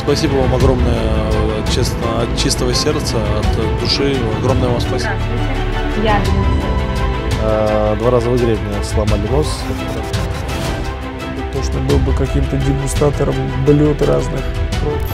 Спасибо вам огромное, честно, от чистого сердца, от души. Огромное вам спасибо. Здравствуйте. Я. 2 раза выиграть мне сломали нос. Точно был бы каким-то дегустатором блюд разных.